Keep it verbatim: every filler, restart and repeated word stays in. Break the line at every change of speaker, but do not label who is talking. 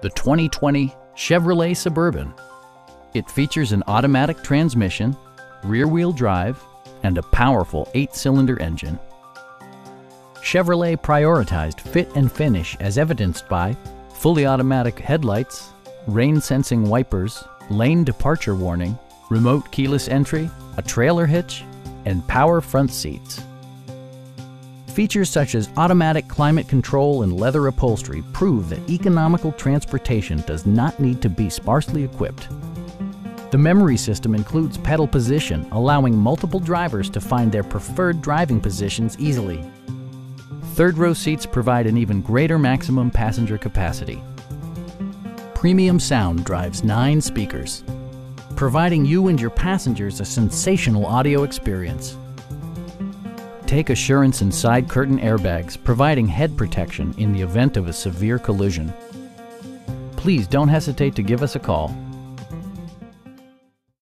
the twenty twenty Chevrolet Suburban. It features an automatic transmission, rear-wheel drive, and a powerful eight-cylinder engine. Chevrolet prioritized fit and finish as evidenced by fully automatic headlights, rain-sensing wipers, lane departure warning, remote keyless entry, a trailer hitch, and power front seats. Features such as automatic climate control and leather upholstery prove that economical transportation does not need to be sparsely equipped. The memory system includes pedal position, allowing multiple drivers to find their preferred driving positions easily. Third row seats provide an even greater maximum passenger capacity. Premium sound drives nine speakers, providing you and your passengers a sensational audio experience. Take assurance in side curtain airbags, providing head protection in the event of a severe collision. Please don't hesitate to give us a call.